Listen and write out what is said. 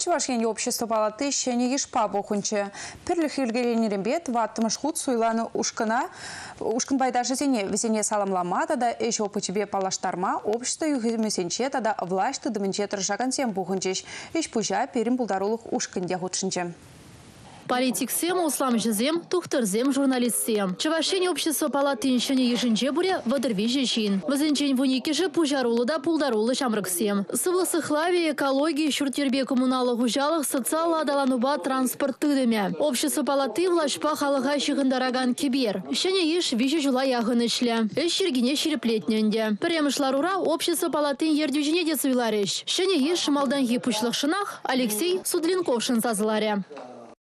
Чувашьяне общество палаты щене ешпа бухунче. Перлих илгеренерембет ваттымыш худ суйланы ушкын байдажы везене саламлама тада еще по тебе палаштарма общество югемесенче тада власть тыдымынче тыржаган сем бухунчеш. Иш пужа перим булдарулых ушкын дягутшынче. Политиксем, усламжызем, тухтырзем, журналистсем. Чувашьяне общество палаты щене ешинче буре вадырвиже чин. Вазенчень вуникиже пужарулы да пулдарулы шамрыксем. Сывлысыхлави, экологии, шуртербе коммуналы гужалых, социалы адалануба транспорт тыдыме. Общество палаты влашпа халыға шығындараган кибер. Щене еш виже жула яғын ішлі. Шергене шереплетненде. Премышларура общество палаты ердюжіне де суйларыш. Щене еш малданги пушлық шынах Алексей Судлинков шынсазыларе.